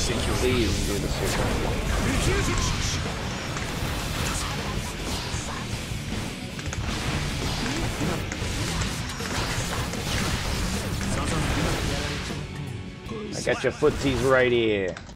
Please do the super. I got your footsies right here.